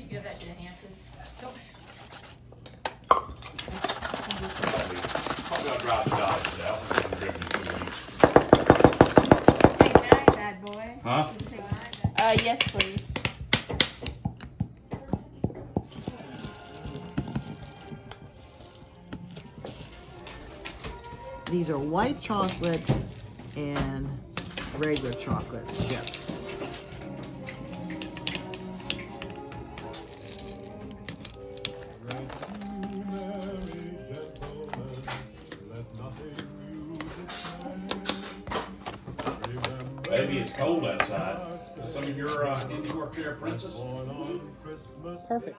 Give that to the Hamptons. Probably I'll drive the Dodge out. Say hi, bad boy. Huh? Say hi. Yes, please. These are white chocolate and regular chocolate chips. Baby, it's cold outside. Some of your indoor fair princess. Perfect.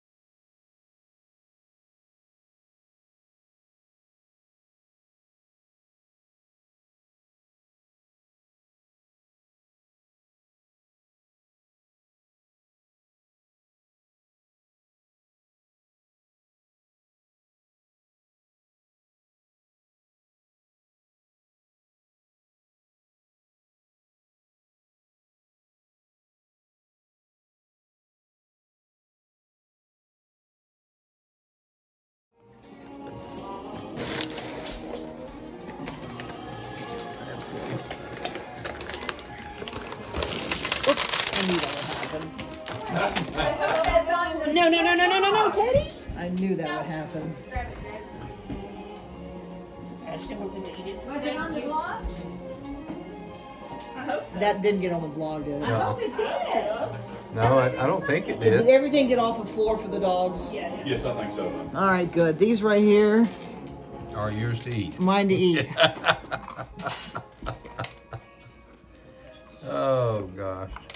I knew that would happen. No, Teddy. I knew that would happen. I just didn't want them to eat it. Was it on the blog? I hope so. That didn't get on the blog, did it? I hope it did. No, I don't think it Did did. everything get off the floor for the dogs? Yeah. Yes, I think so. All right, good. These right here, Are yours to eat? mine to eat. Oh, gosh.